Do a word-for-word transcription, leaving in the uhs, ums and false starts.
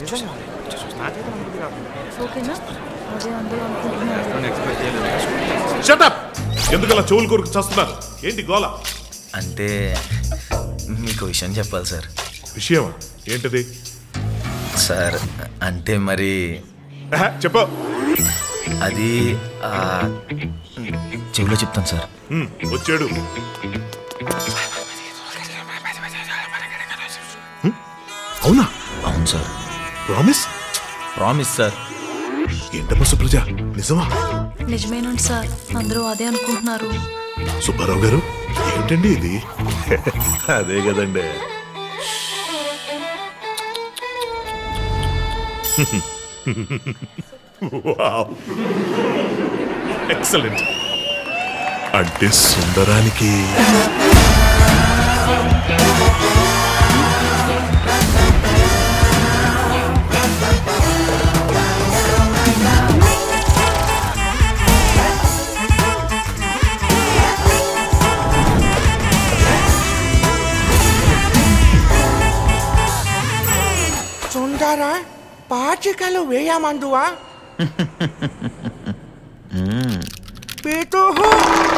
నిజంగా నాకైతే నమ్మకం కాదు. ఓకేనా? అదే అందరూ అనుకుంటున్నారు. Shut up! ఎందుకలా చెవులు కొరకు చేస్తున్నారు? ఏంటి గోల? అంటే మీకు విషయం చెప్పాలి సార్. విషయమా? ఏంటిది సార్? అంటే మరి చెప్పు. అది చెవిలో చెప్తాను సార్. వచ్చాడు. అవునా? అవును సార్. ప్రామిస్? Promise sir. ఏంటమ్మా సుప్రజ, నిజమా? నిజమేనండి సార్, అందరూ అదే అనుకుంటున్నారు. సుబ్బారావు గారు, ఏంటండి ఇది? అదే కదండి. ఎక్సలెంట్. అంటే సుందరానికి సుందరా పాచికలు వేయమందువా? పీతూ